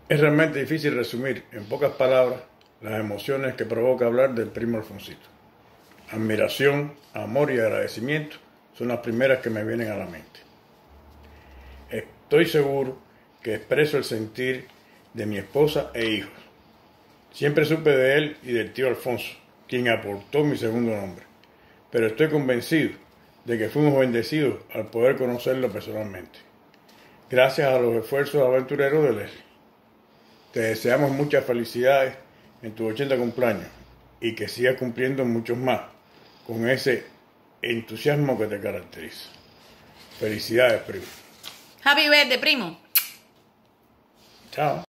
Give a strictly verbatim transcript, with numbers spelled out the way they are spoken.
Es realmente difícil resumir en pocas palabras las emociones que provoca hablar del primo Alfonsito. Admiración, amor y agradecimiento son las primeras que me vienen a la mente. Estoy seguro que expreso el sentir de mi esposa e hijos. Siempre supe de él y del tío Alfonso, quien aportó mi segundo nombre, pero estoy convencido de que fuimos bendecidos al poder conocerlo personalmente, gracias a los esfuerzos aventureros de Leslie. Te deseamos muchas felicidades en tu ochenta cumpleaños y que sigas cumpliendo muchos más con ese entusiasmo que te caracteriza. Felicidades, primo. Happy birthday, primo. Chao.